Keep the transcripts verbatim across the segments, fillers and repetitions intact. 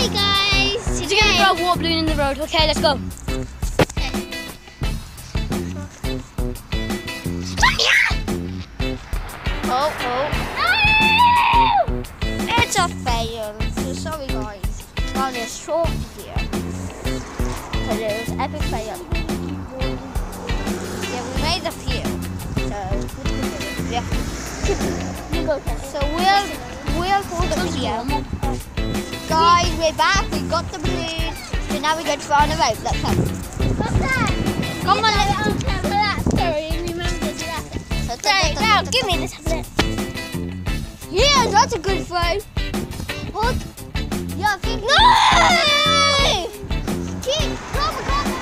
Hey guys! Today we're gonna throw a water balloon in the road. Okay, let's go. Oh, oh. No! It's a fail. So sorry guys. It's on a short video. Because it was epic fail. Yeah, we made a few. So, yeah. You go, So we'll, we'll hold the video. Guys, we're back. We got the balloon. So now we're going to fly on the road. Let's go. What's that? Come on, let's I'll tell that story and remember that. Right, now give me this tablet. Yeah, that's a good throw. What? Yeah, I think. No! Keep, come, come.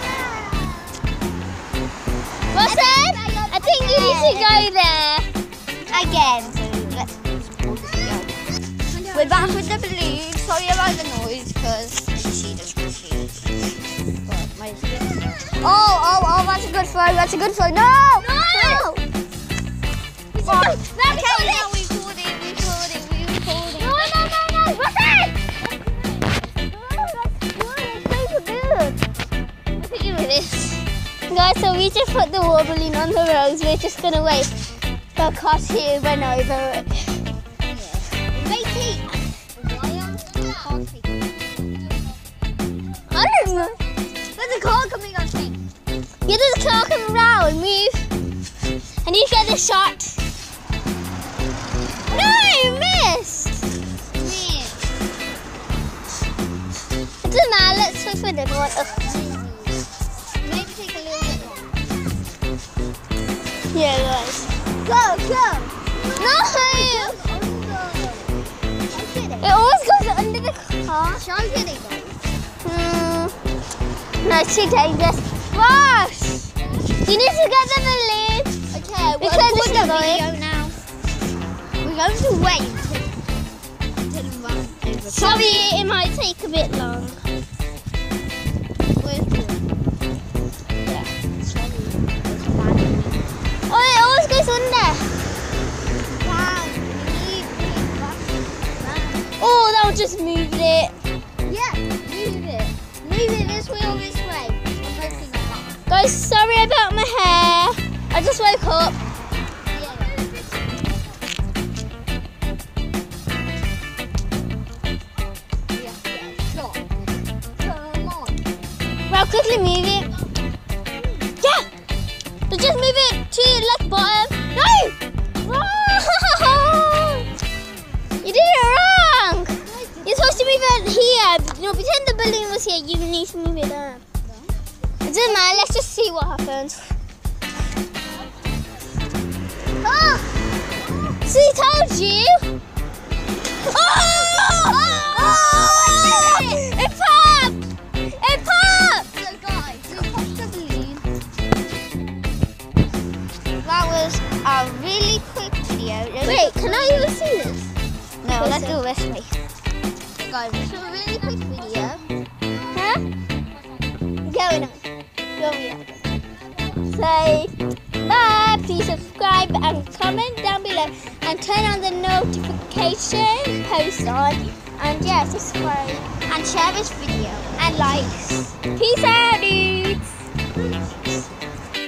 What's that? I think you need to go there. Again. So let's pause this video. We're back with the balloon. Sorry about the noise because she just confused. But my Oh, oh, oh, that's a good throw. That's a good throw. No! No! Oh, okay, now we pulled it, we pulled it, we pulled it. No, no, no, no! What's that? Look at you with this. Guys, so we just put the water balloon on the roads. We're just gonna wait for a car to run over it. Matey! I don't know. There's a car coming on me. Yeah, there's a car coming around. Move. I need to get this shot. No, missed. Man. It doesn't matter. Let's switch with it. One. Oh. Maybe take a little bit longer. Yeah, guys. Go, go! No! I'm kidding. It always goes under the car. I'm kidding though. Hmm. No, it's too dangerous. Rush! You need to get the balloon. Okay, We we're close recording the the video video now. We're going to wait until, until it runs over. Sorry, it might take a bit long. Where's the... Yeah. Sorry. There's a man in me. Oh, it always goes under. Wow, leave me back. Oh, that'll just move it. Yeah, move it. Move it this way or this way. I'm hoping that. Guys, sorry about my hair. I just woke up. Well, quickly move it. Yeah! So just move it to your left bottom. No! Wrong! You did it wrong! You're supposed to move it here. No, pretend the balloon was here. You need to move it there. It doesn't matter. Let's just see what happens. Oh! See, told you! Oh! Oh! It popped! It popped! So guys, we popped the balloon. That was a really quick video. There's Wait, a- can I even see this? No, Okay, let's so- do it this way. So guys, this is a really quick video. Huh? Going on. Going on. Say bye. Please subscribe and comment down below and turn on the notification post on. And yeah, subscribe And share this video. and likes. Peace out, dudes.